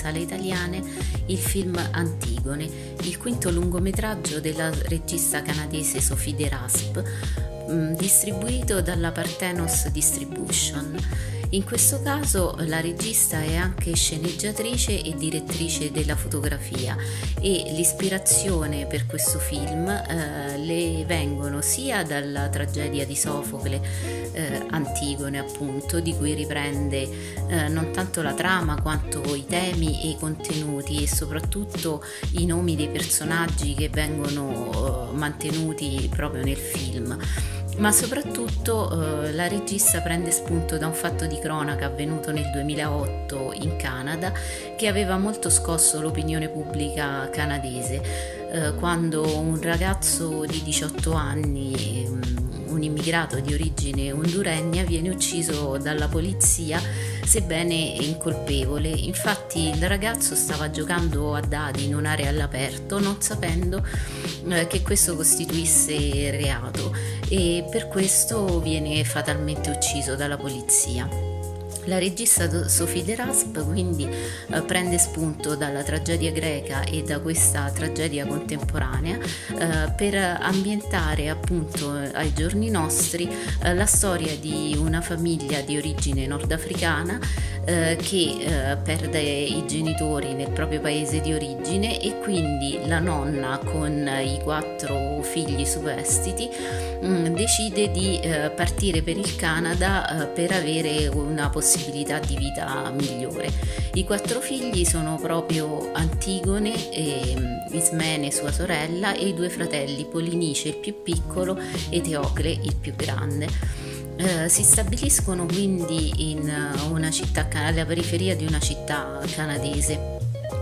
sale italiane il film Antigone, il quinto lungometraggio della regista canadese Sophie de Rasp, distribuito dalla Parthenos Distribution. In questo caso la regista è anche sceneggiatrice e direttrice della fotografia e l'ispirazione per questo film le vengono sia dalla tragedia di Sofocle, Antigone appunto, di cui riprende non tanto la trama quanto i temi e i contenuti e soprattutto i nomi dei personaggi che vengono mantenuti proprio nel film. Ma soprattutto la regista prende spunto da un fatto di cronaca avvenuto nel 2008 in Canada che aveva molto scosso l'opinione pubblica canadese, quando un ragazzo di 18 anni, un immigrato di origine honduregna, viene ucciso dalla polizia sebbene incolpevole. Infatti il ragazzo stava giocando a dadi in un'area all'aperto non sapendo che questo costituisse reato e per questo viene fatalmente ucciso dalla polizia. La regista Sophie de Rasp quindi prende spunto dalla tragedia greca e da questa tragedia contemporanea per ambientare appunto ai giorni nostri la storia di una famiglia di origine nordafricana che perde i genitori nel proprio paese di origine e quindi la nonna con i 4 figli superstiti decide di partire per il Canada per avere una possibilità di vita migliore. I 4 figli sono proprio Antigone, Ismene sua sorella e i 2 fratelli, Polinice il più piccolo e Teocle il più grande. Si stabiliscono quindi in una città alla periferia di una città canadese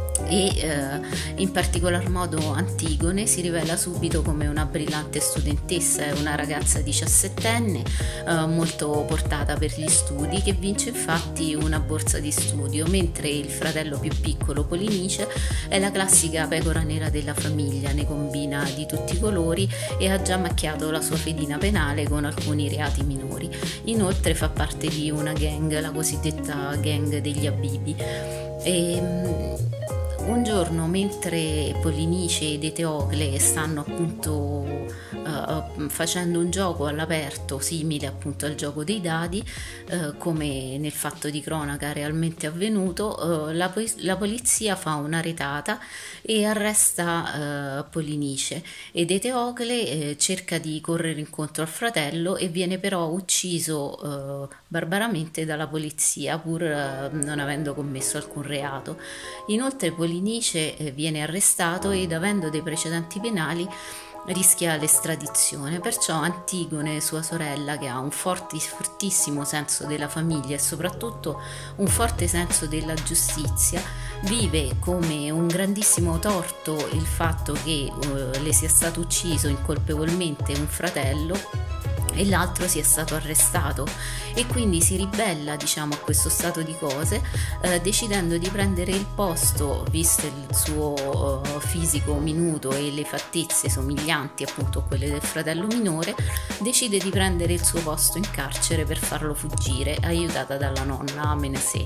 e in particolar modo Antigone si rivela subito come una brillante studentessa, è una ragazza 17enne molto portata per gli studi, che vince infatti una borsa di studio, mentre il fratello più piccolo Polinice è la classica pecora nera della famiglia, ne combina di tutti i colori e ha già macchiato la sua fedina penale con alcuni reati minori. Inoltre fa parte di una gang, la cosiddetta gang degli Abibi. Un giorno, mentre Polinice ed Eteocle stanno appunto facendo un gioco all'aperto simile appunto al gioco dei dadi, come nel fatto di cronaca realmente avvenuto, la polizia fa una retata e arresta Polinice ed Eteocle cerca di correre incontro al fratello e viene però ucciso barbaramente dalla polizia pur non avendo commesso alcun reato. Inoltre Polinice viene arrestato ed avendo dei precedenti penali rischia l'estradizione, perciò Antigone, sua sorella, che ha un fortissimo senso della famiglia e soprattutto un forte senso della giustizia, vive come un grandissimo torto il fatto che le sia stato ucciso incolpevolmente un fratello e l'altro sia stato arrestato e quindi si ribella a questo stato di cose, decidendo di prendere il posto, visto il suo fisico minuto e le fattezze somiglianti appunto a quelle del fratello minore, decide di prendere il suo posto in carcere per farlo fuggire, aiutata dalla nonna Menasè.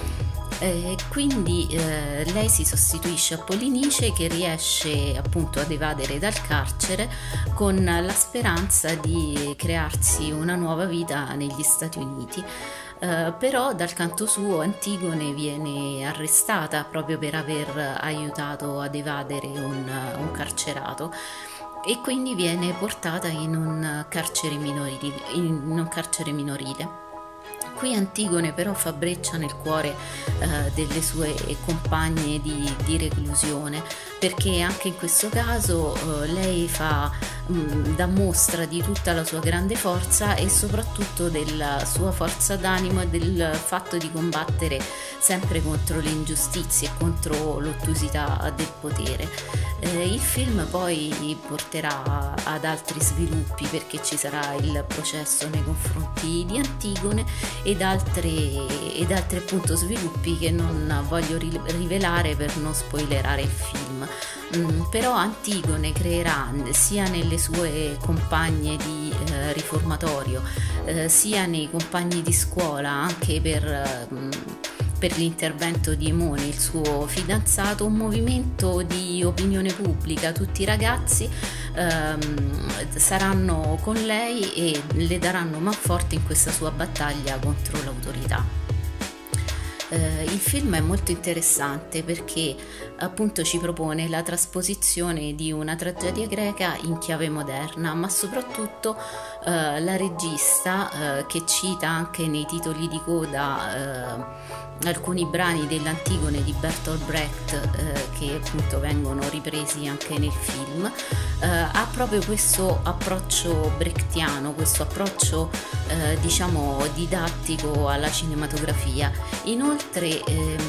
Quindi lei si sostituisce a Polinice, che riesce appunto ad evadere dal carcere con la speranza di crearsi una nuova vita negli Stati Uniti. Però dal canto suo Antigone viene arrestata proprio per aver aiutato ad evadere un carcerato e quindi viene portata in un carcere minorile. Qui Antigone però fa breccia nel cuore delle sue compagne di reclusione, perché anche in questo caso lei dà mostra di tutta la sua grande forza e soprattutto della sua forza d'animo e del fatto di combattere sempre contro le ingiustizie e contro l'ottusità del potere. Il film poi porterà ad altri sviluppi, perché ci sarà il processo nei confronti di Antigone ed altri appunto sviluppi che non voglio rivelare per non spoilerare il film. Però Antigone creerà sia nelle sue compagne di riformatorio sia nei compagni di scuola, anche per per l'intervento di Emone, il suo fidanzato, un movimento di opinione pubblica. Tutti i ragazzi saranno con lei e le daranno manforte in questa sua battaglia contro l'autorità. Il film è molto interessante perché appunto ci propone la trasposizione di una tragedia greca in chiave moderna, ma soprattutto la regista che cita anche nei titoli di coda alcuni brani dell'Antigone di Bertolt Brecht che appunto vengono ripresi anche nel film, ha proprio questo approccio brechtiano, questo approccio diciamo didattico alla cinematografia. Inoltre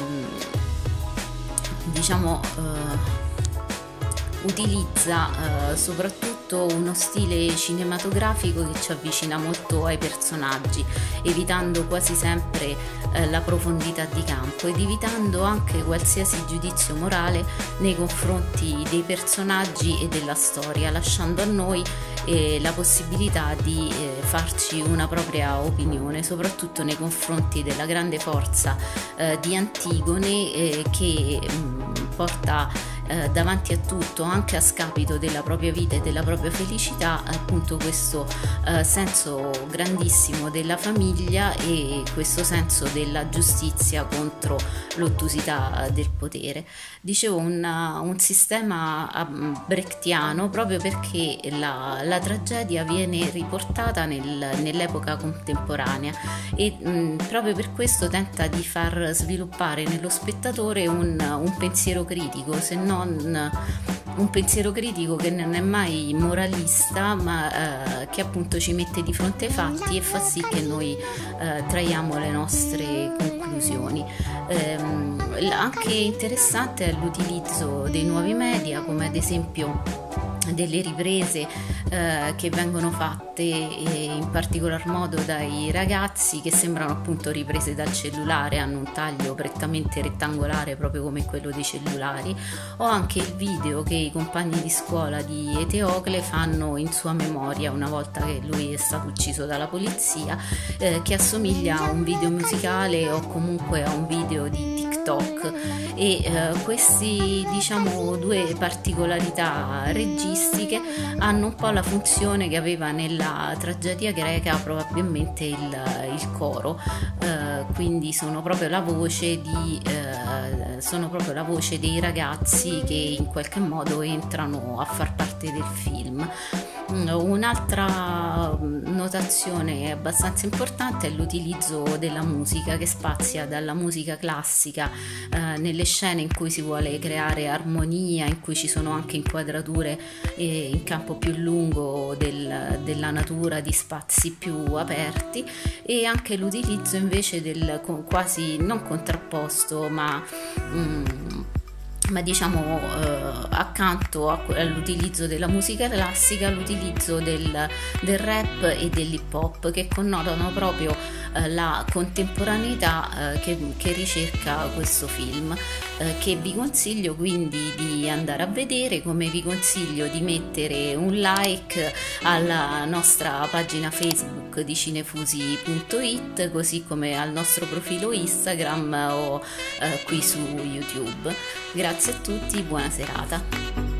utilizza soprattutto uno stile cinematografico che ci avvicina molto ai personaggi, evitando quasi sempre la profondità di campo ed evitando anche qualsiasi giudizio morale nei confronti dei personaggi e della storia, lasciando a noi la possibilità di farci una propria opinione, soprattutto nei confronti della grande forza di Antigone che porta davanti a tutto, anche a scapito della propria vita e della propria felicità, appunto questo senso grandissimo della famiglia e questo senso della giustizia contro l'ottusità del potere. Dicevo un sistema brechtiano proprio perché la tragedia viene riportata nell'epoca contemporanea e proprio per questo tenta di far sviluppare nello spettatore un pensiero critico, se non un pensiero critico che non è mai moralista, ma che appunto ci mette di fronte ai fatti e fa sì che noi traiamo le nostre conclusioni. Anche interessante è l'utilizzo dei nuovi media, come ad esempio delle riprese che vengono fatte in particolar modo dai ragazzi, che sembrano appunto riprese dal cellulare, hanno un taglio prettamente rettangolare proprio come quello dei cellulari, o anche il video che i compagni di scuola di Eteocle fanno in sua memoria una volta che lui è stato ucciso dalla polizia, che assomiglia a un video musicale o comunque a un video di TikTok, e questi diciamo due particolarità registiche hanno un po' la funzione che aveva nella tragedia greca probabilmente il coro, quindi sono proprio la voce dei ragazzi che in qualche modo entrano a far parte del film. Un'altra notazione abbastanza importante è l'utilizzo della musica, che spazia dalla musica classica nelle scene in cui si vuole creare armonia, in cui ci sono anche inquadrature in campo più lungo della natura, di spazi più aperti, e anche l'utilizzo invece del quasi non contrapposto ma diciamo accanto all'utilizzo della musica classica, l'utilizzo del rap e dell'hip hop, che connotano proprio la contemporaneità che ricerca questo film, che vi consiglio quindi di andare a vedere, come vi consiglio di mettere un like alla nostra pagina Facebook di cinefusi.it, così come al nostro profilo Instagram o qui su YouTube. Grazie a tutti, buona serata.